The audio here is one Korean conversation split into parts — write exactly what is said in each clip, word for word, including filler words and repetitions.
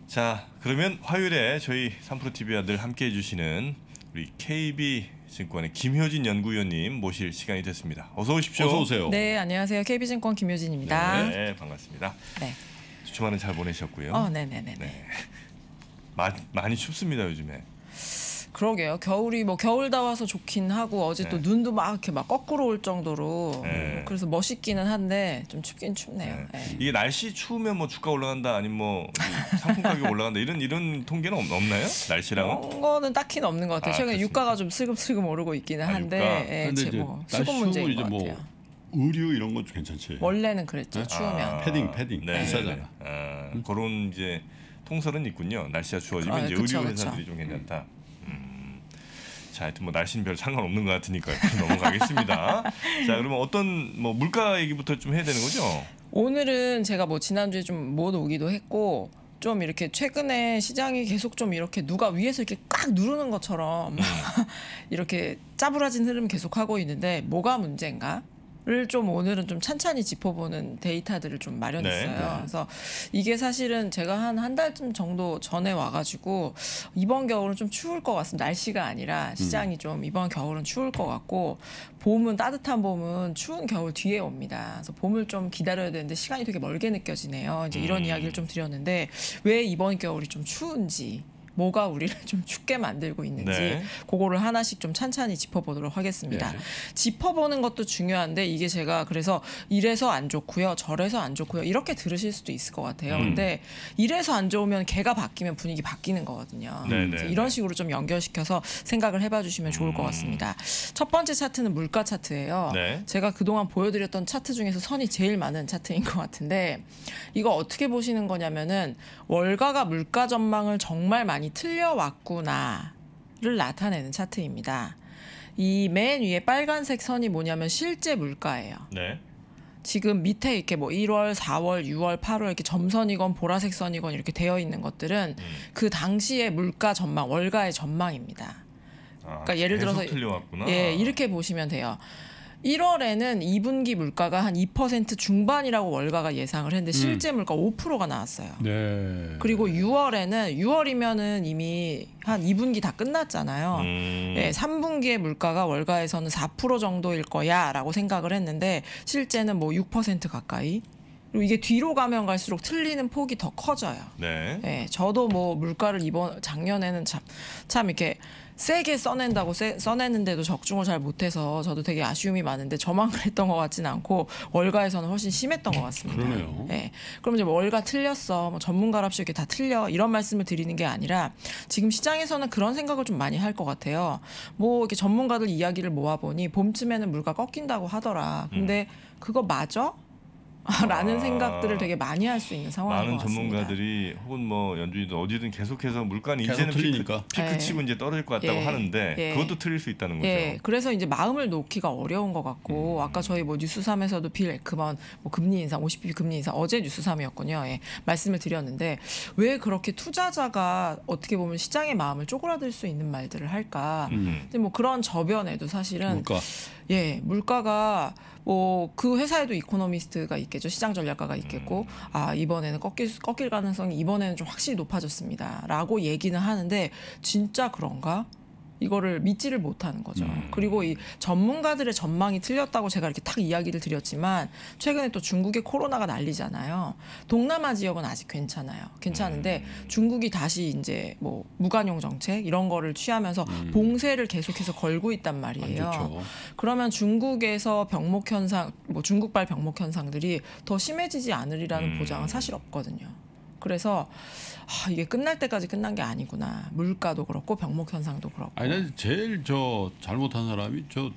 자, 그러면 화요일에 저희 삼프로티비와 늘 함께해 주시는 우리 케이비증권의 김효진 연구위원님 모실 시간이 됐습니다. 어서 오십시오. 어서 오세요. 네, 안녕하세요. 케이비증권 김효진입니다. 네, 네, 반갑습니다. 네. 주말은 잘 보내셨고요. 어, 네네네. 네. 마, 많이 춥습니다 요즘에. 그러게요. 겨울이 뭐 겨울 다 와서 좋긴 하고 어제 네. 또 눈도 막 이렇게 막 거꾸로 올 정도로 네. 그래서 멋있기는 한데 좀 춥긴 춥네요. 네. 네. 이게 날씨 추우면 뭐 주가 올라간다 아니면 뭐 상품 가격 올라간다 이런 이런 통계는 없, 없나요? 날씨랑은? 그런 거는 딱히는 없는 것 같아요. 아, 최근에 그렇습니까? 유가가 좀 슬금슬금 오르고 있기는 아, 한데 유가. 예, 근데 제 이제 뭐 날씨 수급 문제인 추우면 것 이제 같아요. 뭐 의류 이런 건 괜찮지. 원래는 그랬죠. 네? 추우면. 아, 패딩, 패딩. 네, 비싸잖아. 네, 네. 아, 그런 이제 통설은 있군요. 날씨가 추워지면 아, 이제 그쵸, 의류 그쵸. 회사들이 좀 괜찮다. 음. 자, 하여튼 뭐 날씨는 별 상관없는 것 같으니까 넘어가겠습니다. 자, 그러면 어떤 뭐 물가 얘기부터 좀 해야 되는 거죠? 오늘은 제가 뭐 지난주에 좀 모아오기도 했고 좀 이렇게 최근에 시장이 계속 좀 이렇게 누가 위에서 이렇게 꽉 누르는 것처럼 이렇게 짜부라진 흐름 계속 하고 있는데 뭐가 문제인가? 를 좀 오늘은 좀 찬찬히 짚어보는 데이터들을 좀 마련했어요. 네, 네. 그래서 이게 사실은 제가 한 한 달쯤 정도 전에 와가지고 이번 겨울은 좀 추울 것 같습니다. 날씨가 아니라 시장이 좀 이번 겨울은 추울 것 같고 봄은 따뜻한 봄은 추운 겨울 뒤에 옵니다. 그래서 봄을 좀 기다려야 되는데 시간이 되게 멀게 느껴지네요. 이제 이런 음. 이야기를 좀 드렸는데 왜 이번 겨울이 좀 추운지. 뭐가 우리를 좀 춥게 만들고 있는지 네. 그거를 하나씩 좀 찬찬히 짚어보도록 하겠습니다. 네. 짚어보는 것도 중요한데 이게 제가 그래서 이래서 안 좋고요. 저래서 안 좋고요. 이렇게 들으실 수도 있을 것 같아요. 음. 근데 이래서 안 좋으면 개가 바뀌면 분위기 바뀌는 거거든요. 네, 그래서 네, 이런 네. 식으로 좀 연결시켜서 생각을 해봐 주시면 좋을 것 음. 같습니다. 첫 번째 차트는 물가 차트예요. 네. 제가 그동안 보여드렸던 차트 중에서 선이 제일 많은 차트인 것 같은데 이거 어떻게 보시는 거냐면은 월가가 물가 전망을 정말 많이 틀려왔구나를 나타내는 차트입니다. 이 맨 위에 빨간색 선이 뭐냐면 실제 물가예요. 네. 지금 밑에 이렇게 뭐 일월, 사월, 유월, 팔월 이렇게 점선이건 보라색 선이건 이렇게 되어 있는 것들은 음. 그 당시의 물가 전망, 월가의 전망입니다. 아, 그러니까 예를 계속 들어서 틀려왔구나. 예, 이렇게 보시면 돼요. 일월에는 이 분기 물가가 한 이 퍼센트 중반이라고 월가가 예상을 했는데 실제 물가 오 퍼센트가 나왔어요. 네. 그리고 유월에는 유월이면은 이미 한 이 분기 다 끝났잖아요. 음. 예, 삼 분기의 물가가 월가에서는 사 퍼센트 정도일 거야라고 생각을 했는데 실제는 뭐 육 퍼센트 가까이. 그리고 이게 뒤로 가면 갈수록 틀리는 폭이 더 커져요. 네. 예, 저도 뭐 물가를 이번 작년에는 참, 참 이렇게 세게 써낸다고 세, 써냈는데도 적중을 잘 못해서 저도 되게 아쉬움이 많은데 저만 그랬던 것 같지는 않고 월가에서는 훨씬 심했던 것 같습니다. 그러네요. 예, 그럼 이제 뭐 월가 틀렸어, 뭐 전문가랍시고 이렇게 다 틀려 이런 말씀을 드리는 게 아니라 지금 시장에서는 그런 생각을 좀 많이 할 것 같아요. 뭐 이렇게 전문가들 이야기를 모아보니 봄쯤에는 물가 꺾인다고 하더라. 근데 그거 맞아? 라는 아. 생각들을 되게 많이 할 수 있는 상황인 많은 것 같습니다. 전문가들이 혹은 뭐 연준이든 어디든 계속해서 물가는 계속 이제는 틀리니까. 피크, 피크 예. 치고 이제 떨어질 것 같다고 예. 하는데 예. 그것도 틀릴 수 있다는 거죠. 예, 그래서 이제 마음을 놓기가 어려운 것 같고 음. 아까 저희 뭐 뉴스삼에서도 빌 에크먼 뭐 금리 인상, 오십 비피 금리 인상 어제 뉴스삼이었군요. 예, 말씀을 드렸는데 왜 그렇게 투자자가 어떻게 보면 시장의 마음을 쪼그라들 수 있는 말들을 할까? 음. 근데 뭐 그런 저변에도 사실은 물가. 예, 물가가 뭐 그 회사에도 이코노미스트가 있겠죠. 시장 전략가가 있겠고 음. 아, 이번에는 꺾일 수- 꺾일 가능성이 이번에는 좀 확실히 높아졌습니다라고 얘기는 하는데 진짜 그런가? 이거를 믿지를 못하는 거죠. 음. 그리고 이 전문가들의 전망이 틀렸다고 제가 이렇게 탁 이야기를 드렸지만 최근에 또 중국의 코로나가 난리잖아요. 동남아 지역은 아직 괜찮아요. 괜찮은데 음. 중국이 다시 이제 뭐 무관용 정책 이런 거를 취하면서 음. 봉쇄를 계속해서 걸고 있단 안 말이에요. 좋죠. 그러면 중국에서 병목 현상, 뭐 중국발 병목 현상들이 더 심해지지 않으리라는 음. 보장은 사실 없거든요. 그래서 아, 이게 끝날 때까지 끝난 게 아니구나. 물가도 그렇고 병목 현상도 그렇고. 아니 난 제일 저 잘못한 사람이 저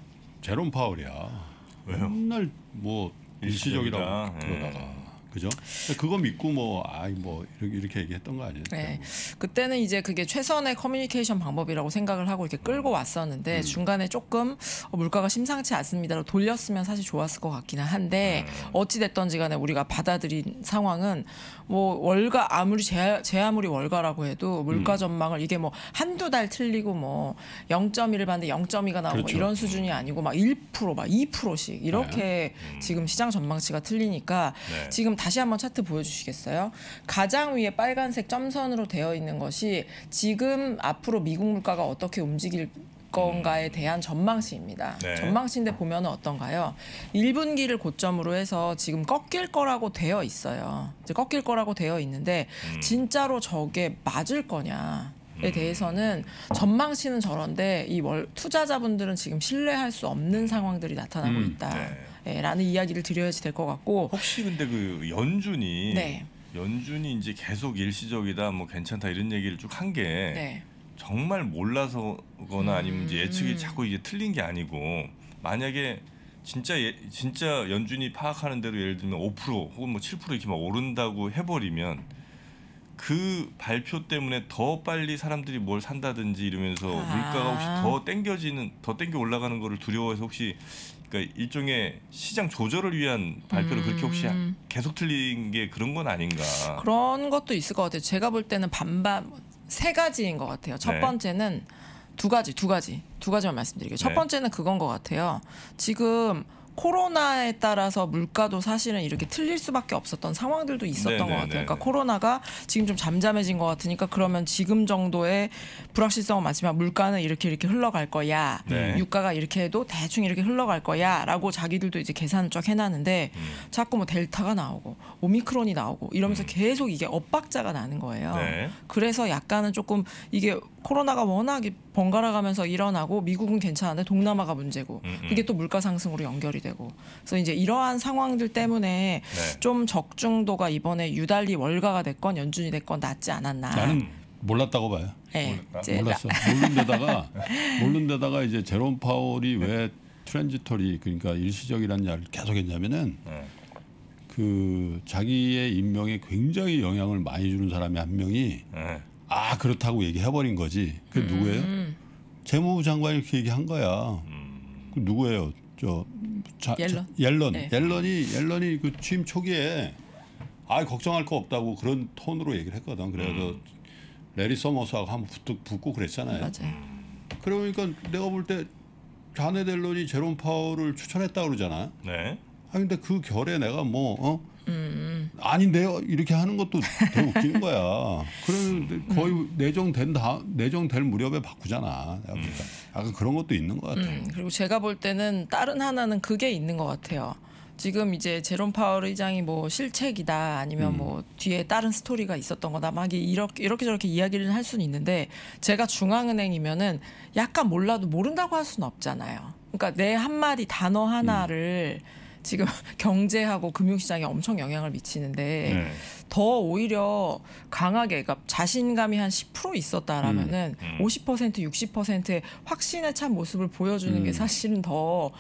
제롬 파월이야. 왜요? 맨날 뭐 일시적이라고 일시적이다. 그러다가 그죠? 그거 믿고 뭐 아이 뭐 이렇게, 이렇게 얘기했던 거 아니에요? 네. 그때는 이제 그게 최선의 커뮤니케이션 방법이라고 생각을 하고 이렇게 끌고 왔었는데 음. 중간에 조금 어, 물가가 심상치 않습니다로 돌렸으면 사실 좋았을 것 같기는 한데 어찌 됐던지 간에 우리가 받아들인 상황은 뭐 월가 아무리 제, 제 아무리 월가라고 해도 물가 음. 전망을 이게 뭐 한두 달 틀리고 뭐 영 점 일을 봤는데 영 점 이가 나오고 그렇죠. 이런 수준이 아니고 막 일 퍼센트 막 이 퍼센트씩 이렇게 지금 시장 전망치가 틀리니까 네. 지금 다시 한번 차트 보여주시겠어요? 가장 위에 빨간색 점선으로 되어 있는 것이 지금 앞으로 미국 물가가 어떻게 움직일 건가에 대한 전망치입니다. 네. 전망치인데 보면은 어떤가요? 일 분기를 고점으로 해서 지금 꺾일 거라고 되어 있어요. 이제 꺾일 거라고 되어 있는데 음. 진짜로 저게 맞을 거냐에 대해서는 전망치는 저런데 이 월, 투자자분들은 지금 신뢰할 수 없는 상황들이 나타나고 음. 있다. 네. 예, 라는 이야기를 드려야지 될 것 같고. 혹시 근데 그 연준이 네. 연준이 이제 계속 일시적이다 뭐 괜찮다 이런 얘기를 쭉 한 게 네. 정말 몰라서거나 아니면 이제 예측이 음. 자꾸 이게 틀린 게 아니고 만약에 진짜 예, 진짜 연준이 파악하는 대로 예를 들면 오 퍼센트 혹은 뭐 칠 퍼센트 이렇게 막 오른다고 해버리면 그 발표 때문에 더 빨리 사람들이 뭘 산다든지 이러면서 아. 물가가 혹시 더 땡겨지는 더 땡겨 올라가는 거를 두려워해서 혹시 그러니까 일종의 시장 조절을 위한 발표를 음. 그렇게 혹시 계속 틀린 게 그런 건 아닌가? 그런 것도 있을 것 같아요. 제가 볼 때는 반반 세 가지인 것 같아요. 첫 네. 번째는 두 가지, 두 가지, 두 가지만 말씀드릴게요. 첫 네. 번째는 그건 것 같아요. 지금 코로나에 따라서 물가도 사실은 이렇게 틀릴 수밖에 없었던 상황들도 있었던 네네네네. 것 같아요. 그러니까 코로나가 지금 좀 잠잠해진 것 같으니까 그러면 지금 정도의 불확실성은 많지만 물가는 이렇게 이렇게 흘러갈 거야. 네. 유가가 이렇게 해도 대충 이렇게 흘러갈 거야라고 자기들도 이제 계산을 쫙 해놨는데 음. 자꾸 뭐 델타가 나오고 오미크론이 나오고 이러면서 계속 이게 엇박자가 나는 거예요. 네. 그래서 약간은 조금 이게 코로나가 워낙에 번갈아 가면서 일어나고 미국은 괜찮은데 동남아가 문제고 음, 음. 그게 또 물가 상승으로 연결이 되고 그래서 이제 이러한 상황들 때문에 네. 좀 적중도가 이번에 유달리 월가가 됐건 연준이 됐건 낮지 않았나. 나는 몰랐다고 봐요. 네, 몰랐다? 이제 몰랐어. 모르는 데다가 모르는 데다가 이제 제롬 파월이 왜 트랜지터리 그러니까 일시적이라는 말을 계속 했냐면은 네. 그 자기의 임명에 굉장히 영향을 많이 주는 사람이 한 명이 네. 아 그렇다고 얘기해버린 거지. 그 누구예요? 음, 재무부 장관이 이렇게 얘기한 거야. 음. 그 누구예요? 저 자, 옐런. 자, 옐런. 네. 옐런이 옐런이 그 취임 초기에 아 걱정할 거 없다고 그런 톤으로 얘기를 했거든. 그래서 음. 레리 서머스하고 한번 붙, 붙고 그랬잖아요. 맞아요. 그러니까 내가 볼 때 자네 델런이 제롬 파월을 추천했다 그러잖아. 네. 아 근데 그 결에 내가 뭐 어? 음, 아닌데요 이렇게 하는 것도 되게 웃기는 거야. 그런데 거의 내정된 다 내정될 무렵에 바꾸잖아. 내가 보니까 약간 그런 것도 있는 것 같아. 음, 그리고 제가 볼 때는 다른 하나는 그게 있는 것 같아요. 지금 이제 제롬 파월 의장이 뭐 실책이다 아니면 음. 뭐 뒤에 다른 스토리가 있었던 거다 막 이렇게 이렇게 저렇게 이야기를 할 수는 있는데 제가 중앙은행이면은 약간 몰라도 모른다고 할 수는 없잖아요. 그러니까 내 한마디 단어 하나를 지금 경제하고 금융시장에 엄청 영향을 미치는데 네. 더 오히려 강하게 그러니까 자신감이 한 십 퍼센트 있었다라면은 음. 음. 오십 퍼센트 육십 퍼센트의 확신에 찬 모습을 보여주는 게 음. 사실은 더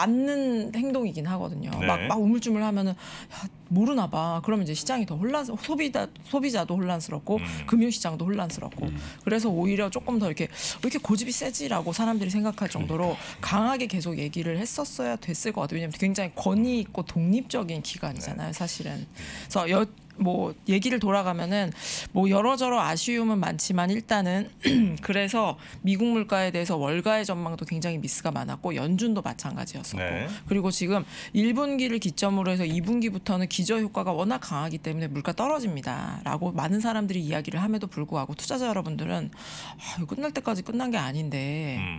맞는 행동이긴 하거든요. 네. 막, 막 우물쭈물하면은 야, 모르나 봐. 그러면 이제 시장이 더 혼란 소비자 소비자도 혼란스럽고 음. 금융시장도 혼란스럽고 그래서 오히려 조금 더 이렇게 왜 이렇게 고집이 세지라고 사람들이 생각할 정도로 강하게 계속 얘기를 했었어야 됐을 것 같아요. 왜냐하면 굉장히 권위 있고 독립적인 기관이잖아요, 사실은. 그래서 여, 뭐 얘기를 돌아가면은 뭐 여러저러 아쉬움은 많지만 일단은 그래서 미국 물가에 대해서 월가의 전망도 굉장히 미스가 많았고 연준도 마찬가지였었고 네. 그리고 지금 일 분기를 기점으로 해서 이 분기부터는 기저 효과가 워낙 강하기 때문에 물가 떨어집니다라고 많은 사람들이 이야기를 함에도 불구하고 투자자 여러분들은 아, 이거 끝날 때까지 끝난 게 아닌데 음.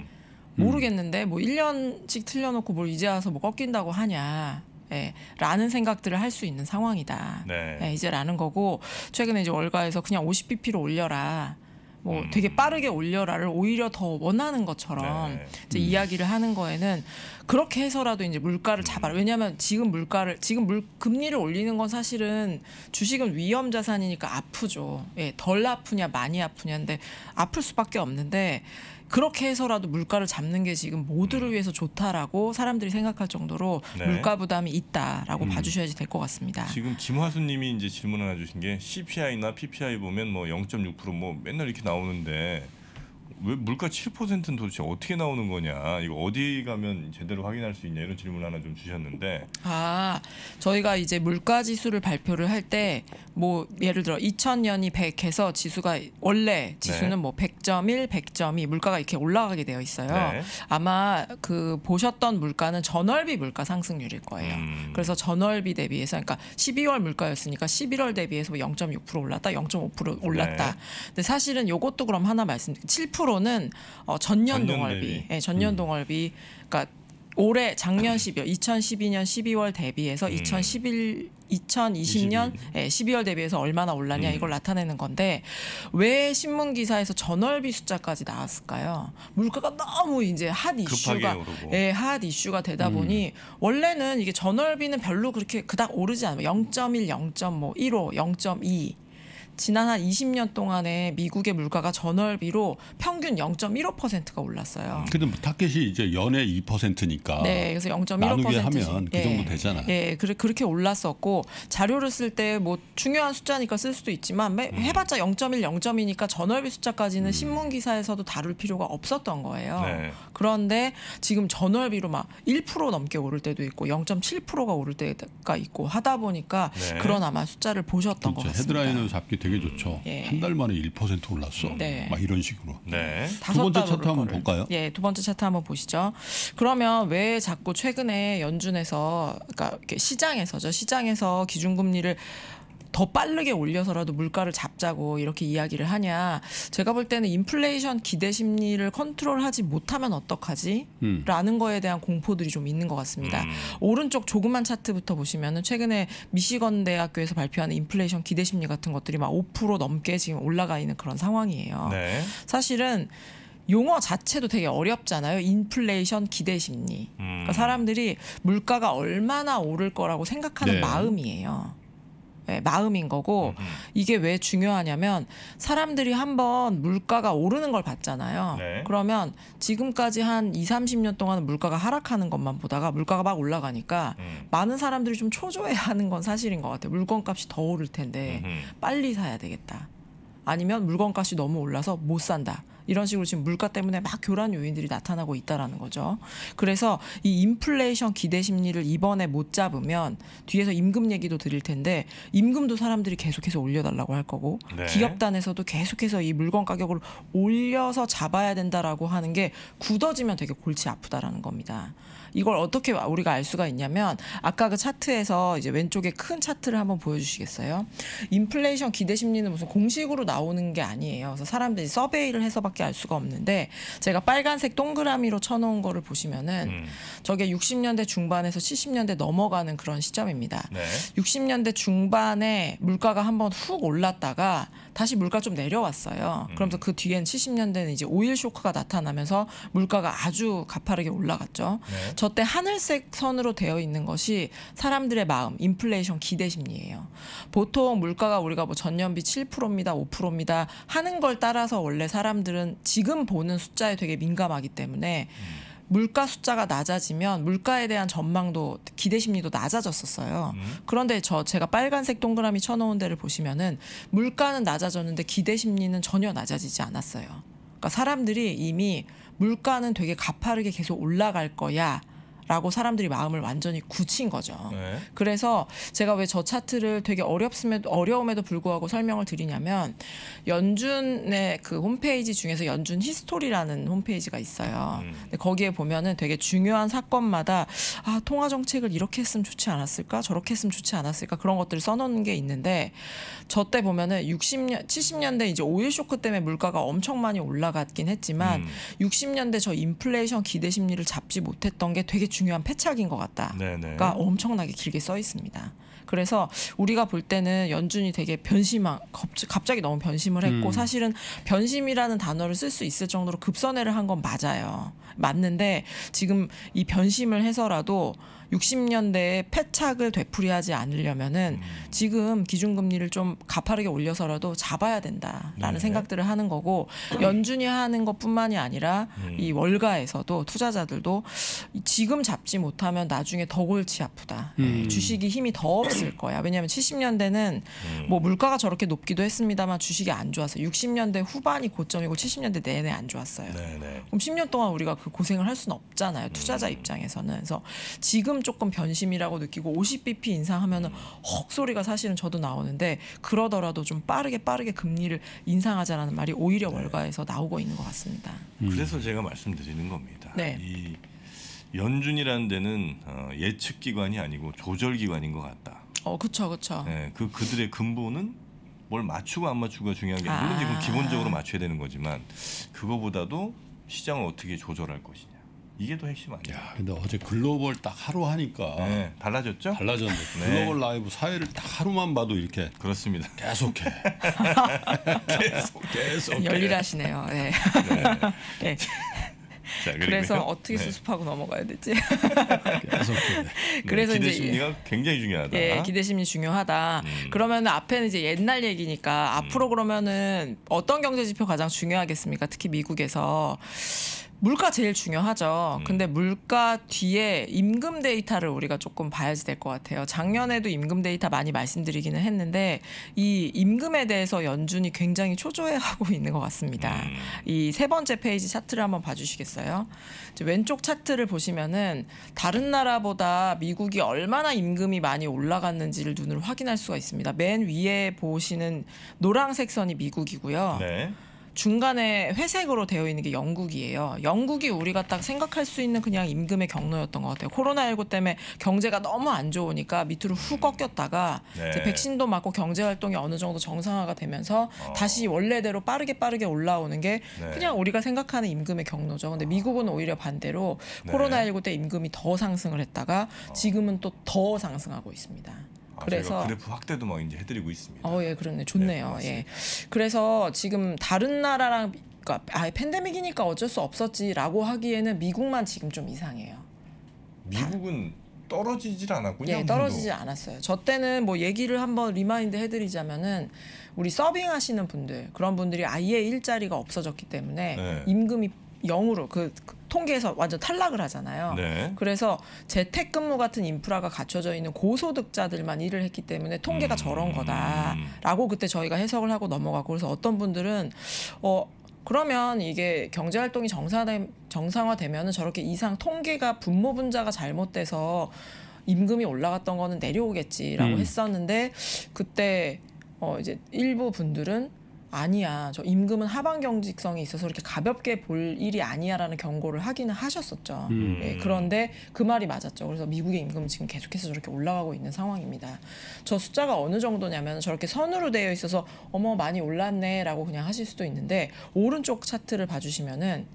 모르겠는데 뭐 일 년씩 틀려놓고 뭘 이제 와서 뭐 꺾인다고 하냐. 예, 라는 생각들을 할 수 있는 상황이다. 네. 예, 이제라는 거고 최근에 이제 월가에서 그냥 오십 비피로 올려라. 뭐 음. 되게 빠르게 올려라를 오히려 더 원하는 것처럼 네. 이제 이야기를 하는 거에는 그렇게 해서라도 이제 물가를 잡아라. 왜냐하면 지금 물가를 지금 물 금리를 올리는 건 사실은 주식은 위험 자산이니까 아프죠. 예, 덜 아프냐 많이 아프냐인데 아플 수밖에 없는데 그렇게 해서라도 물가를 잡는 게 지금 모두를 위해서 좋다라고 사람들이 생각할 정도로 네. 물가 부담이 있다라고 음. 봐주셔야지 될 것 같습니다. 지금 김화수님이 이제 질문 하나 주신 게 씨피아이나 피피아이 보면 뭐 영 점 육 퍼센트 뭐 맨날 이렇게 나오는데 왜 물가 칠 퍼센트는 도대체 어떻게 나오는 거냐? 이거 어디 가면 제대로 확인할 수 있냐? 이런 질문 하나 좀 주셨는데. 아, 저희가 이제 물가 지수를 발표를 할 때 뭐 예를 들어 이천 년이 백해서 지수가 원래 지수는 네. 뭐 백 점 일, 백 점 이 물가가 이렇게 올라가게 되어 있어요. 네. 아마 그 보셨던 물가는 전월비 물가 상승률일 거예요. 음. 그래서 전월비 대비해서 그러니까 십이월 물가였으니까 십일월 대비해서 영 점 육 퍼센트 올랐다, 영 점 오 퍼센트 올랐다. 네. 근데 사실은 요것도 그럼 하나 말씀드릴게요. 칠 퍼센트는 어, 전년 전년 동월비, 대비. 예, 전년 음. 동월비, 그러니까 올해 작년 십이월, 이천십이 년 십이월 대비해서 음. 이천십일, 이천이십 년 예, 십이월 대비해서 얼마나 올랐냐 음. 이걸 나타내는 건데 왜 신문 기사에서 전월비 숫자까지 나왔을까요? 물가가 너무 이제 핫 급하게 이슈가 오르고. 예, 핫 이슈가 되다 음. 보니 원래는 이게 전월비는 별로 그렇게 그닥 오르지 않아요. 영 점 일, 영 점 일오, 영 점 이. 지난 한 이십 년 동안에 미국의 물가가 전월비로 평균 영 점 일오 퍼센트가 올랐어요. 근데 뭐 타겟이 이제 연에 이 퍼센트니까 네, 그래서 영 점 일오 퍼센트 나누게 하면 그 정도 되잖아요. 예, 그래 그렇게 올랐었고 자료를 쓸 때 뭐 중요한 숫자니까 쓸 수도 있지만 매- 해봤자 영 점 일, 영 점 이니까 전월비 숫자까지는 신문 기사에서도 다룰 필요가 없었던 거예요. 네. 그런데 지금 전월비로 막 일 퍼센트 넘게 오를 때도 있고 영 점 칠 퍼센트가 오를 때가 있고 하다 보니까 네. 그런 아마 숫자를 보셨던 것 그렇죠. 같습니다. 헤드라인을 잡기 되게 좋죠. 예. 한 달 만에 일 퍼센트 올랐어. 네. 막 이런 식으로. 네. 다섯 번째 달 차트 오를 한번 거를. 볼까요? 예, 두 번째 차트 한번 보시죠. 그러면 왜 자꾸 최근에 연준에서 그러니까 이렇게 시장에서죠. 시장에서 기준금리를 더 빠르게 올려서라도 물가를 잡자고 이렇게 이야기를 하냐. 제가 볼 때는 인플레이션 기대 심리를 컨트롤하지 못하면 어떡하지? 음. 라는 거에 대한 공포들이 좀 있는 것 같습니다. 음. 오른쪽 조그만 차트부터 보시면은 최근에 미시건 대학교에서 발표하는 인플레이션 기대 심리 같은 것들이 막 오 퍼센트 넘게 지금 올라가 있는 그런 상황이에요. 네. 사실은 용어 자체도 되게 어렵잖아요. 인플레이션 기대 심리. 음. 그러니까 사람들이 물가가 얼마나 오를 거라고 생각하는 네. 마음이에요. 네, 마음인 거고 음. 이게 왜 중요하냐면 사람들이 한번 물가가 오르는 걸 봤잖아요. 네. 그러면 지금까지 한 이삼십 년 동안 물가가 하락하는 것만 보다가 물가가 막 올라가니까 음. 많은 사람들이 좀 초조해하는 건 사실인 것 같아요. 물건값이 더 오를 텐데 음흠. 빨리 사야 되겠다. 아니면 물건값이 너무 올라서 못 산다. 이런 식으로 지금 물가 때문에 막 교란 요인들이 나타나고 있다라는 거죠. 그래서 이 인플레이션 기대 심리를 이번에 못 잡으면 뒤에서 임금 얘기도 드릴 텐데 임금도 사람들이 계속해서 올려달라고 할 거고 네. 기업단에서도 계속해서 이 물건 가격을 올려서 잡아야 된다라고 하는 게 굳어지면 되게 골치 아프다라는 겁니다. 이걸 어떻게 우리가 알 수가 있냐면 아까 그 차트에서 이제 왼쪽에 큰 차트를 한번 보여주시겠어요? 인플레이션 기대 심리는 무슨 공식으로 나오는 게 아니에요. 그래서 사람들이 서베이를 해서밖에 알 수가 없는데 제가 빨간색 동그라미로 쳐놓은 거를 보시면은 음. 저게 육십 년대 중반에서 칠십 년대 넘어가는 그런 시점입니다. 네. 육십 년대 중반에 물가가 한번 훅 올랐다가 다시 물가 좀 내려왔어요. 그러면서 그 뒤엔 칠십 년대는 이제 오일 쇼크가 나타나면서 물가가 아주 가파르게 올라갔죠. 네. 저때 하늘색 선으로 되어 있는 것이 사람들의 마음, 인플레이션 기대 심리예요. 보통 물가가 우리가 뭐 전년비 칠 퍼센트입니다, 오 퍼센트입니다 하는 걸 따라서 원래 사람들은 지금 보는 숫자에 되게 민감하기 때문에 물가 숫자가 낮아지면 물가에 대한 전망도 기대 심리도 낮아졌었어요. 음. 그런데 저 제가 빨간색 동그라미 쳐놓은 데를 보시면은 물가는 낮아졌는데 기대 심리는 전혀 낮아지지 않았어요. 그러니까 사람들이 이미 물가는 되게 가파르게 계속 올라갈 거야. 라고 사람들이 마음을 완전히 굳힌 거죠. 네. 그래서 제가 왜 저 차트를 되게 어렵음에도 어려움에도 불구하고 설명을 드리냐면 연준의 그 홈페이지 중에서 연준 히스토리라는 홈페이지가 있어요. 음. 근데 거기에 보면은 되게 중요한 사건마다 아 통화 정책을 이렇게 했으면 좋지 않았을까 저렇게 했으면 좋지 않았을까 그런 것들을 써놓는 게 있는데 저 때 보면은 육십 년 칠십 년대 이제 오일 쇼크 때문에 물가가 엄청 많이 올라갔긴 했지만 음. 육십 년대 저 인플레이션 기대 심리를 잡지 못했던 게 되게 중요한 패착인 것 같다. 네네. 가 엄청나게 길게 써 있습니다. 그래서 우리가 볼 때는 연준이 되게 변심한 갑자기 너무 변심을 했고 음. 사실은 변심이라는 단어를 쓸 수 있을 정도로 급선회를 한 건 맞아요. 맞는데 지금 이 변심을 해서라도 육십 년대에 패착을 되풀이하지 않으려면은 음. 지금 기준금리를 좀 가파르게 올려서라도 잡아야 된다라는 네. 생각들을 하는 거고 연준이 하는 것뿐만이 아니라 음. 이 월가에서도 투자자들도 지금 잡지 못하면 나중에 더 골치 아프다. 음. 주식이 힘이 더 어려웠을 거야. 왜냐하면 칠십 년대는 음. 뭐 물가가 저렇게 높기도 했습니다만 주식이 안 좋았어요. 육십 년대 후반이 고점이고 칠십 년대 내내 안 좋았어요. 네네. 그럼 십 년 동안 우리가 그 고생을 할 수는 없잖아요. 투자자 음. 입장에서는. 그래서 지금 조금 변심이라고 느끼고 오십 비피 인상하면은 헉 소리가 사실은 저도 나오는데 그러더라도 좀 빠르게 빠르게 금리를 인상하자라는 말이 오히려 네. 월가에서 나오고 있는 것 같습니다. 그래서 제가 말씀드리는 겁니다. 네. 이 연준이라는 데는 어, 예측 기관이 아니고 조절 기관인 것 같다. 어, 그쵸, 그쵸. 네, 그 그들의 근본은 뭘 맞추고 안 맞추고가 중요한 게 아니라 물론 아. 이건 기본적으로 맞춰야 되는 거지만 그거보다도 시장을 어떻게 조절할 것이냐 이게 더 핵심 아니야. 야, 근데 어제 글로벌 딱 하루 하니까 네, 달라졌죠? 달라졌네. 네. 글로벌 라이브 사회를 딱 하루만 봐도 이렇게 그렇습니다. 계속해. 계속 계속. 열일하시네요. 네. 네. 자, 그리고요. 그래서 어떻게 네. 수습하고 넘어가야 되지? 계속해. 그래서 기대 이제 심리가 굉장히 중요하다. 예, 기대 심리 중요하다. 음. 그러면 앞에는 이제 옛날 얘기니까 앞으로 그러면은 어떤 경제 지표 가장 중요하겠습니까? 특히 미국에서 물가 제일 중요하죠. 음. 근데 물가 뒤에 임금 데이터를 우리가 조금 봐야지 될 것 같아요. 작년에도 임금 데이터 많이 말씀드리기는 했는데 이 임금에 대해서 연준이 굉장히 초조해하고 있는 것 같습니다. 음. 이 세 번째 페이지 차트를 한번 봐주시겠어요? 이제 왼쪽 차트를 보시면은 다른 나라보다 미국이 얼마나 임금이 많이 올라갔는지를 눈으로 확인할 수가 있습니다. 맨 위에 보시는 노란색 선이 미국이고요. 네. 중간에 회색으로 되어 있는 게 영국이에요. 영국이 우리가 딱 생각할 수 있는 그냥 임금의 경로였던 것 같아요. 코로나십구 때문에 경제가 너무 안 좋으니까 밑으로 훅 꺾였다가 네. 이제 백신도 맞고 경제 활동이 어느 정도 정상화가 되면서 어. 다시 원래대로 빠르게 빠르게 올라오는 게 네. 그냥 우리가 생각하는 임금의 경로죠. 근데 미국은 오히려 반대로 네. 코로나십구 때 임금이 더 상승을 했다가 지금은 또 더 상승하고 있습니다. 아, 그래서 저희가 그래프 확대도 막 이제 해드리고 있습니다. 어, 예, 그렇네. 네, 좋네요. 고맙습니다. 예. 그래서 지금 다른 나라랑 그러니까 아, 팬데믹이니까 어쩔 수 없었지라고 하기에는 미국만 지금 좀 이상해요. 미국은 떨어지질 않았군요. 예, 한 떨어지지 번도. 않았어요. 저 때는 뭐 얘기를 한번 리마인드 해드리자면은 우리 서빙 하시는 분들 그런 분들이 아예 일자리가 없어졌기 때문에 네. 임금이 영으로 그, 그 통계에서 완전 탈락을 하잖아요. 네. 그래서 재택근무 같은 인프라가 갖춰져 있는 고소득자들만 일을 했기 때문에 통계가 음. 저런 거다라고 그때 저희가 해석을 하고 넘어가고 그래서 어떤 분들은 어 그러면 이게 경제 활동이 정상화 정상화되면은 저렇게 이상 통계가 분모 분자가 잘못돼서 임금이 올라갔던 거는 내려오겠지라고 음. 했었는데 그때 어 이제 일부 분들은 아니야. 저 임금은 하방 경직성이 있어서 이렇게 가볍게 볼 일이 아니야라는 경고를 하기는 하셨었죠. 음. 예, 그런데 그 말이 맞았죠. 그래서 미국의 임금은 지금 계속해서 저렇게 올라가고 있는 상황입니다. 저 숫자가 어느 정도냐면 저렇게 선으로 되어 있어서 어머 많이 올랐네라고 그냥 하실 수도 있는데 오른쪽 차트를 봐주시면은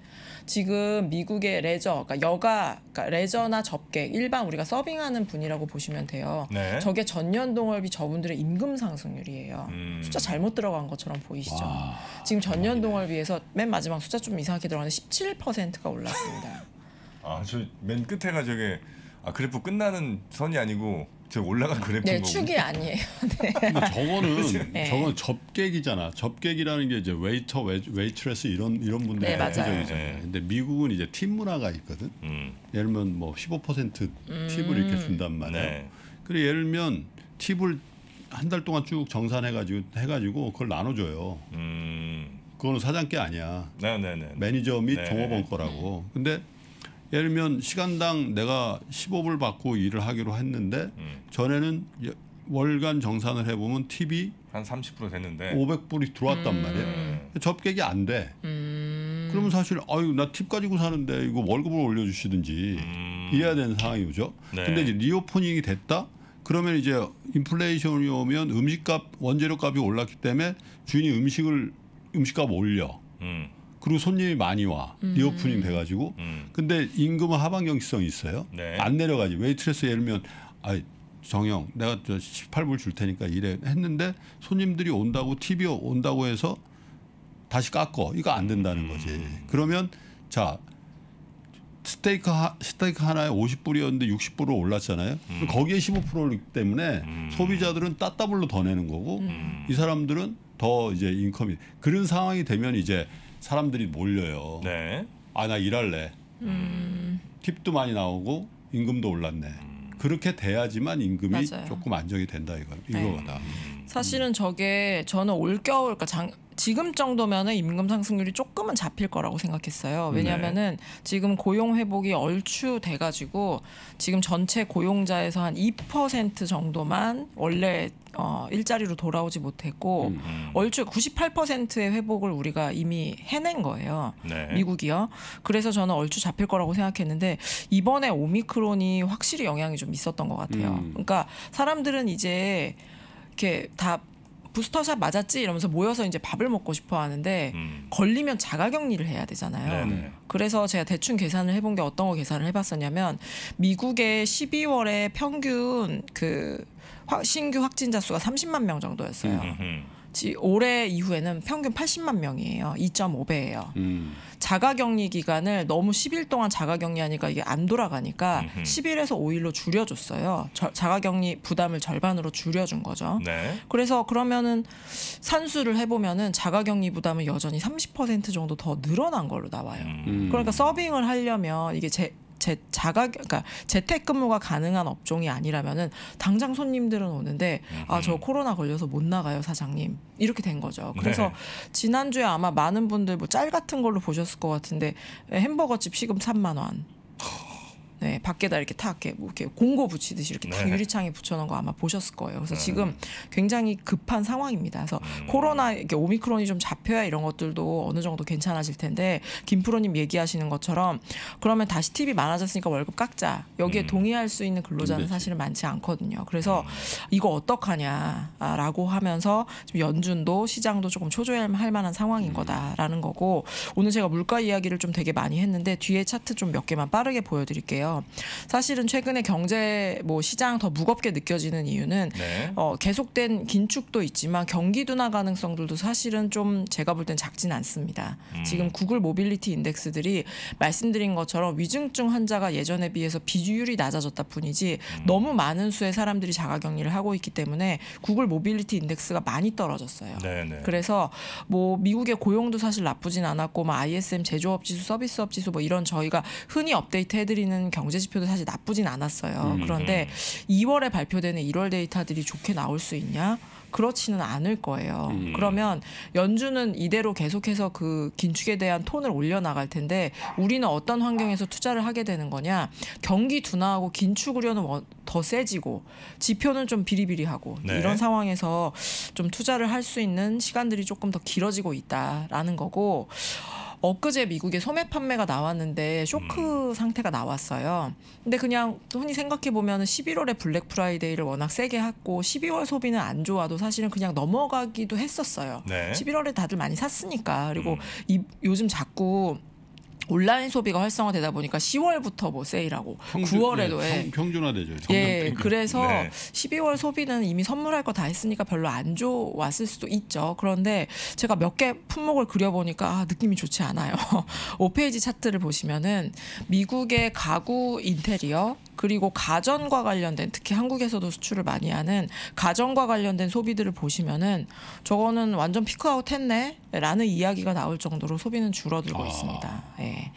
지금 미국의 레저, 그러니까 여가, 그러니까 레저나 접객, 일반 우리가 서빙하는 분이라고 보시면 돼요. 네. 저게 전년 동월비 저분들의 임금 상승률이에요. 음. 숫자 잘못 들어간 것처럼 보이시죠? 와. 지금 전년 동월비에서 맨 마지막 숫자 좀 이상하게 들어가는데 십칠 퍼센트가 올랐습니다. 아, 저 맨 끝에가 저게 아, 그래프 끝나는 선이 아니고 저 올라간 그래프인 네, 거고. 축이 아니에요. 네. 근데 저거는 네. 저건 접객이잖아. 접객이라는 게 이제 웨이터, 웨, 웨이트레스 이런 이런 분들이 네, 맞아요. 대표적이잖아요. 네. 근데 미국은 이제 팁 문화가 있거든. 음. 예를 들면 뭐 십오 퍼센트 팁을 이렇게 준단 말이에요. 네. 그래 예를 들면 팁을 한 달 동안 쭉 정산해가지고 해가지고 그걸 나눠줘요. 음. 그거는 사장께 아니야. 네, 네, 네. 매니저 및 네. 종업원 거라고. 근데 예를 들면 시간당 내가 십오 불 받고 일을 하기로 했는데 음. 전에는 여- 월간 정산을 해보면 팁이 한 삼십 퍼센트 됐는데. 오백 불이 들어왔단 음. 말이에요. 네. 접객이 안 돼. 음. 그러면 사실 아유 나 팁 가지고 사는데 이거 월급을 올려주시든지 음. 이래야 되는 상황이죠. 네. 근데 이제 리오프닝이 됐다. 그러면 이제 인플레이션이 오면 음식값 원재료값이 올랐기 때문에 주인이 음식을 음식값 올려. 음. 그리고 손님이 많이 와. 리오프닝 돼가지고. 음. 근데 임금은 하방 경직성이 있어요. 네. 안 내려가지. 웨이트레스 예를 들면 아 정영 내가 저 십팔 불 줄 테니까 이래 했는데 손님들이 온다고 팁이 온다고 해서 다시 깎어. 이거 안 된다는 거지. 그러면 자 스테이크 하, 스테이크 하나에 오십 불이었는데 육십 불로 올랐잖아요. 그럼 거기에 십오 퍼센트이기 때문에 음. 소비자들은 따따블로 더 내는 거고 음. 이 사람들은 더 이제 인컴이 그런 상황이 되면 이제 사람들이 몰려요. 네. 아 나 일할래. 음. 팁도 많이 나오고 임금도 올랐네. 그렇게 돼야지만 임금이 맞아요. 조금 안정이 된다 이거 네. 이거다. 사실은 저게 저는 올겨울 그러니까 장, 지금 정도면은 임금 상승률이 조금은 잡힐 거라고 생각했어요. 왜냐하면은 지금 고용 회복이 얼추 돼가지고 지금 전체 고용자에서 한 이 퍼센트 정도만 원래 어, 일자리로 돌아오지 못했고 음. 얼추 구십팔 퍼센트의 회복을 우리가 이미 해낸 거예요. 네. 미국이요. 그래서 저는 얼추 잡힐 거라고 생각했는데 이번에 오미크론이 확실히 영향이 좀 있었던 것 같아요. 음. 그러니까 사람들은 이제 이렇게 다 부스터샷 맞았지 이러면서 모여서 이제 밥을 먹고 싶어 하는데 음. 걸리면 자가격리를 해야 되잖아요. 네네. 그래서 제가 대충 계산을 해본 게 어떤 거 계산을 해봤었냐면 미국의 십이월에 평균 그 화- 신규 확진자 수가 삼십만 명 정도였어요. 음흠. 지- 올해 이후에는 평균 팔십만 명이에요. 이 점 오 배예요. 음. 자가격리 기간을 너무 십 일 동안 자가격리하니까 이게 안 돌아가니까 음흠. 십 일에서 오 일로 줄여줬어요. 저- 자가격리 부담을 절반으로 줄여준 거죠. 네. 그래서 그러면은 산수를 해보면은 자가격리 부담은 여전히 삼십 퍼센트 정도 더 늘어난 걸로 나와요. 음. 그러니까 서빙을 하려면 이게 제, 제 자가 그러니까 재택근무가 가능한 업종이 아니라면은 당장 손님들은 오는데 아 저 코로나 걸려서 못 나가요 사장님 이렇게 된 거죠. 그래서 네. 지난주에 아마 많은 분들 뭐 짤 같은 걸로 보셨을 것 같은데 햄버거집 시금 삼만 원. 네, 밖에다 이렇게 탁 이렇게, 뭐 이렇게 공고 붙이듯이 이렇게 탁 네. 유리창에 붙여놓은 거 아마 보셨을 거예요. 그래서 네. 지금 굉장히 급한 상황입니다. 그래서 음. 코로나 이렇게 오미크론이 좀 잡혀야 이런 것들도 어느 정도 괜찮아질 텐데 김프로님 얘기하시는 것처럼 그러면 다시 팁이 많아졌으니까 월급 깎자. 여기에 음. 동의할 수 있는 근로자는 그렇지. 사실은 많지 않거든요. 그래서 이거 어떡하냐라고 하면서 지금 연준도 시장도 조금 초조할 만한 상황인 거다라는 거고 오늘 제가 물가 이야기를 좀 되게 많이 했는데 뒤에 차트 좀 몇 개만 빠르게 보여드릴게요. 사실은 최근에 경제 뭐 시장 더 무겁게 느껴지는 이유는 네. 어, 계속된 긴축도 있지만 경기 둔화 가능성들도 사실은 좀 제가 볼 땐 작진 않습니다. 음. 지금 구글 모빌리티 인덱스들이 말씀드린 것처럼 위중증 환자가 예전에 비해서 비율이 낮아졌다 뿐이지 음. 너무 많은 수의 사람들이 자가격리를 하고 있기 때문에 구글 모빌리티 인덱스가 많이 떨어졌어요. 네네. 그래서 뭐 미국의 고용도 사실 나쁘진 않았고 뭐 아이에스엠 제조업 지수, 서비스업 지수 뭐 이런 저희가 흔히 업데이트 해드리는 경제 지표도 사실 나쁘진 않았어요. 음. 그런데 이월에 발표되는 일월 데이터들이 좋게 나올 수 있냐? 그렇지는 않을 거예요. 음. 그러면 연준은 이대로 계속해서 그 긴축에 대한 톤을 올려나갈 텐데 우리는 어떤 환경에서 투자를 하게 되는 거냐? 경기 둔화하고 긴축 우려는 원- 더 세지고 지표는 좀 비리비리하고 네. 이런 상황에서 좀 투자를 할 수 있는 시간들이 조금 더 길어지고 있다라는 거고 엊그제 미국에 소매 판매가 나왔는데 쇼크 상태가 나왔어요. 근데 그냥 흔히 생각해 보면 십일월에 블랙 프라이데이를 워낙 세게 했고 십이월 소비는 안 좋아도 사실은 그냥 넘어가기도 했었어요. 네. 십일월에 다들 많이 샀으니까. 그리고 음. 이, 요즘 자꾸 온라인 소비가 활성화되다 보니까 시월부터 뭐 세일하고 구월에도 예, 예. 평, 평준화되죠. 예, 평균. 그래서 네. 십이월 소비는 이미 선물할 거 다 했으니까 별로 안 좋았을 수도 있죠. 그런데 제가 몇 개 품목을 그려보니까 아, 느낌이 좋지 않아요. 오 페이지 차트를 보시면은 미국의 가구 인테리어 그리고 가전과 관련된 특히 한국에서도 수출을 많이 하는 가전과 관련된 소비들을 보시면은 저거는 완전 피크아웃 했네 라는 이야기가 나올 정도로 소비는 줄어들고 아. 있습니다. 예.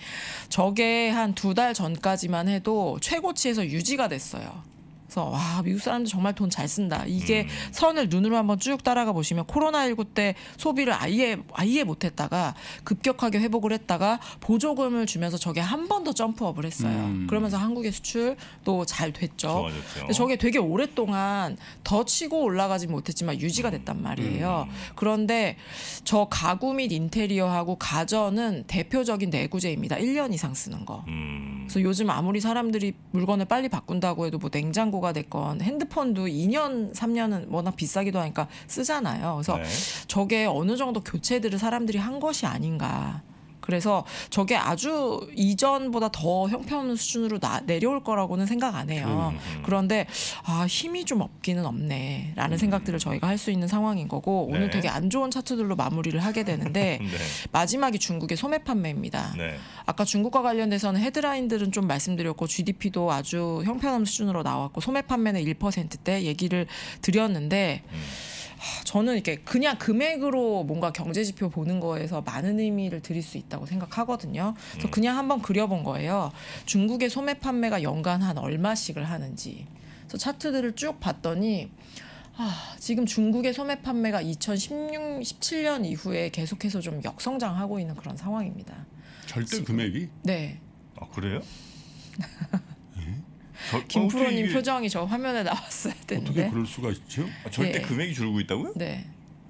저게 한 두 달 전까지만 해도 최고치에서 유지가 됐어요. 그래서 와 미국 사람들 정말 돈 잘 쓴다. 이게 음. 선을 눈으로 한번 쭉 따라가 보시면 코로나십구 때 소비를 아예 아예 못했다가 급격하게 회복을 했다가 보조금을 주면서 저게 한 번 더 점프업을 했어요. 음. 그러면서 한국의 수출도 잘 됐죠. 좋아졌죠. 근데 저게 되게 오랫동안 더 치고 올라가지 못했지만 유지가 됐단 말이에요. 음. 그런데 저 가구 및 인테리어하고 가전은 대표적인 내구재입니다. 일 년 이상 쓰는 거. 음. 그래서 요즘 아무리 사람들이 물건을 빨리 바꾼다고 해도 뭐 냉장고가 됐건 핸드폰도 이 년, 삼 년은 워낙 비싸기도 하니까 쓰잖아요. 그래서 네. 저게 어느 정도 교체들을 사람들이 한 것이 아닌가. 그래서 저게 아주 이전보다 더 형편없는 수준으로 나, 내려올 거라고는 생각 안 해요. 음, 음. 그런데 아 힘이 좀 없기는 없네라는 생각들을 저희가 할 수 있는 상황인 거고 오늘 네. 되게 안 좋은 차트들로 마무리를 하게 되는데 네. 마지막이 중국의 소매 판매입니다. 네. 아까 중국과 관련돼서는 헤드라인들은 좀 말씀드렸고 지디피도 아주 형편없는 수준으로 나왔고 소매 판매는 일 퍼센트대 얘기를 드렸는데 음. 저는 이렇게 그냥 금액으로 뭔가 경제 지표 보는 거에서 많은 의미를 드릴 수 있다고 생각하거든요. 그래서 음. 그냥 한번 그려본 거예요. 중국의 소매 판매가 연간 한 얼마씩을 하는지. 그래서 차트들을 쭉 봤더니 아, 지금 중국의 소매 판매가 이천십육, 십칠 년 이후에 계속해서 좀 역성장하고 있는 그런 상황입니다. 절대 지금. 금액이 네. 아 그래요? 저, 김프로님 이게, 표정이 저 화면에 나왔어야 되는데. 어떻게 그럴 수가 있죠? 아, 절대 예. 금액이 줄고 있다고요? 네.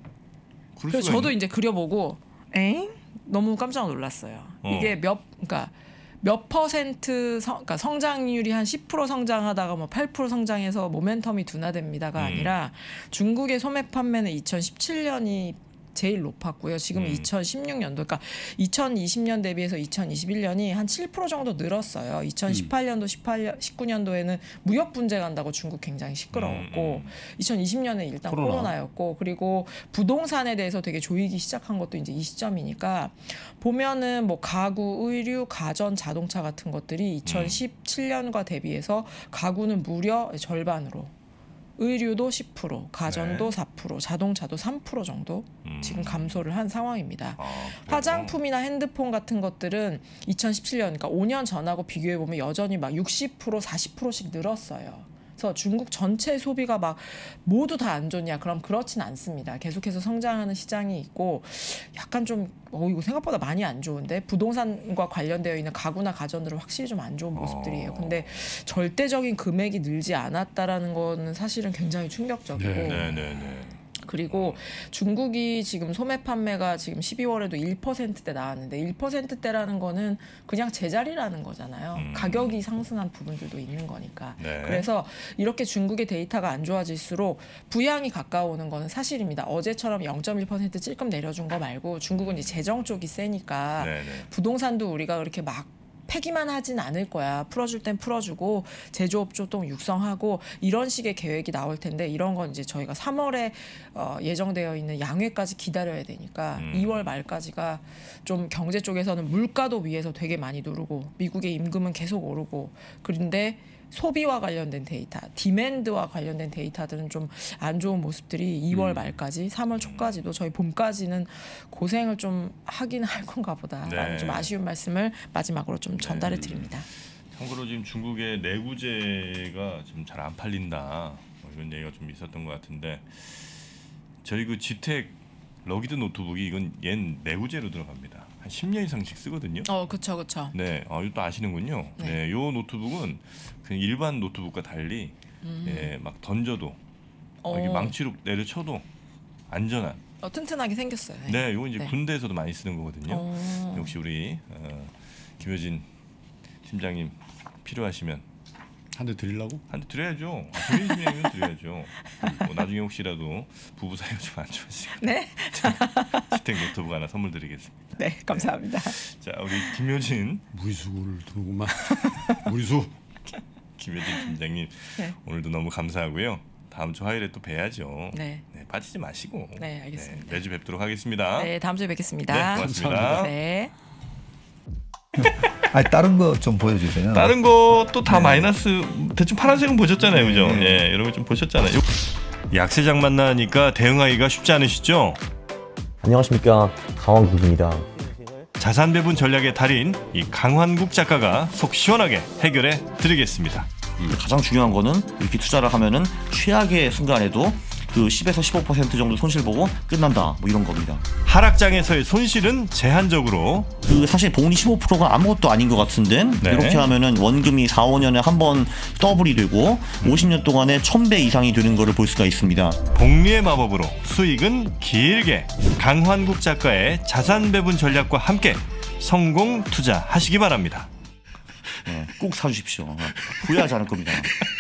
그럴 그래서 수가 저도 있나? 이제 그려보고 엥? 너무 깜짝 놀랐어요. 어. 이게 몇 그러니까 몇 퍼센트 성, 그러니까 성장률이 한 십 퍼센트 성장하다가 뭐 팔 퍼센트 성장해서 모멘텀이 둔화됩니다가 음. 아니라 중국의 소매 판매는 이천십칠 년이 제일 높았고요. 지금 음. 이천십육 년도, 그러니까 이천이십 년 대비해서 이천이십일 년이 한 칠 퍼센트 정도 늘었어요. 이천십팔 년도, 십팔 년, 십구 년도에는 무역 분쟁 한다고 중국 굉장히 시끄러웠고, 음, 음. 이천이십 년에 일단 코로나. 코로나였고, 그리고 부동산에 대해서 되게 조이기 시작한 것도 이제 이 시점이니까 보면은 뭐 가구, 의류, 가전, 자동차 같은 것들이 이천십칠 년과 대비해서 가구는 무려 절반으로. 의류도 십 퍼센트, 가전도 네. 사 퍼센트, 자동차도 삼 퍼센트 정도 음. 지금 감소를 한 상황입니다. 아, 그래요? 화장품이나 핸드폰 같은 것들은 이천십칠 년, 그러니까 오 년 전하고 비교해 보면 여전히 막 육십 퍼센트, 사십 퍼센트씩 늘었어요. 그래서 중국 전체 소비가 막 모두 다 안 좋냐? 그럼 그렇진 않습니다. 계속해서 성장하는 시장이 있고 약간 좀 어, 이거 생각보다 많이 안 좋은데 부동산과 관련되어 있는 가구나 가전들은 확실히 좀 안 좋은 모습들이에요. 어. 근데 절대적인 금액이 늘지 않았다라는 거는 사실은 굉장히 충격적이고 네. 네네네. 그리고 중국이 지금 소매 판매가 지금 십이월에도 일 퍼센트대 나왔는데 일 퍼센트대라는 거는 그냥 제자리라는 거잖아요. 음. 가격이 상승한 부분들도 있는 거니까. 네. 그래서 이렇게 중국의 데이터가 안 좋아질수록 부양이 가까워오는 거는 사실입니다. 어제처럼 영 점 일 퍼센트 찔끔 내려준 거 말고 중국은 이제 재정 쪽이 세니까 네네. 부동산도 우리가 그렇게 막 폐기만 하진 않을 거야. 풀어줄 땐 풀어주고 제조업종 또 육성하고 이런 식의 계획이 나올 텐데 이런 건 이제 저희가 삼월에 어, 예정되어 있는 양회까지 기다려야 되니까 음. 이월 말까지가 좀 경제 쪽에서는 물가도 위에서 되게 많이 누르고 미국의 임금은 계속 오르고 그런데 소비와 관련된 데이터, 디맨드와 관련된 데이터들은 좀 안 좋은 모습들이 이월 음. 말까지, 삼월 초까지도 저희 봄까지는 고생을 좀 하긴 할 건가 보다라는 네. 좀 아쉬운 말씀을 마지막으로 좀 전달해 드립니다. 참고로 지금 중국의 내구재가 좀 잘 안 팔린다 뭐 이런 얘기가 좀 있었던 것 같은데 저희 그 지텍 러기드 노트북이 이건 얜 내구재로 들어갑니다. 한 십 년 이상씩 쓰거든요. 어, 그렇죠, 그렇죠. 네, 어, 이것도 아시는군요. 네. 네, 요 노트북은 그냥 일반 노트북과 달리 음. 예, 막 던져도 어, 여기 망치로 내려쳐도 안전한. 어, 튼튼하게 생겼어요. 네, 이건 이제 네. 군대에서도 많이 쓰는 거거든요. 어. 역시 우리 어, 김효진 팀장님 필요하시면 한 대 드리려고? 한 대 드려야죠. 아, 김효진 팀장님은 드려야죠. 뭐 나중에 혹시라도 부부 사이가 좀 안 좋으시면 네, 지텍 노트북 하나 선물 드리겠습니다. 네, 감사합니다. 자, 우리 김효진 무리수를 두는구만. 무리수. 김효진 팀장님 네. 오늘도 너무 감사하고요. 다음 주 화요일에 또 뵈야죠. 네, 네, 빠지지 마시고. 네, 알겠습니다. 매주 뵙도록 하겠습니다. 네, 다음 주에 뵙겠습니다. 네, 고맙습니다. 네. 아니 다른 거 좀 보여주세요. 다른 것도 다 네. 마이너스 대충 파란색은 보셨잖아요, 그죠? 네. 예, 여러분 좀 보셨잖아요. 약세장 만나니까 대응하기가 쉽지 않으시죠? 안녕하십니까, 강원국입니다. 자산 배분 전략의 달인 이 강환국 작가가 속 시원하게 해결해 드리겠습니다. 가장 중요한 거는 이렇게 투자를 하면은 최악의 순간에도 그 십에서 십오 퍼센트 정도 손실 보고 끝난다, 뭐 이런 겁니다. 하락장에서의 손실은 제한적으로 그 사실 복리 십오 퍼센트가 아무것도 아닌 것 같은데 네. 이렇게 하면은 원금이 사, 오 년에 한 번 더블이 되고 오십 년 동안에 천 배 이상이 되는 거를 볼 수가 있습니다. 복리의 마법으로 수익은 길게 강환국 작가의 자산 배분 전략과 함께 성공 투자하시기 바랍니다. 네, 꼭 사주십시오. 후회하지 않을 겁니다.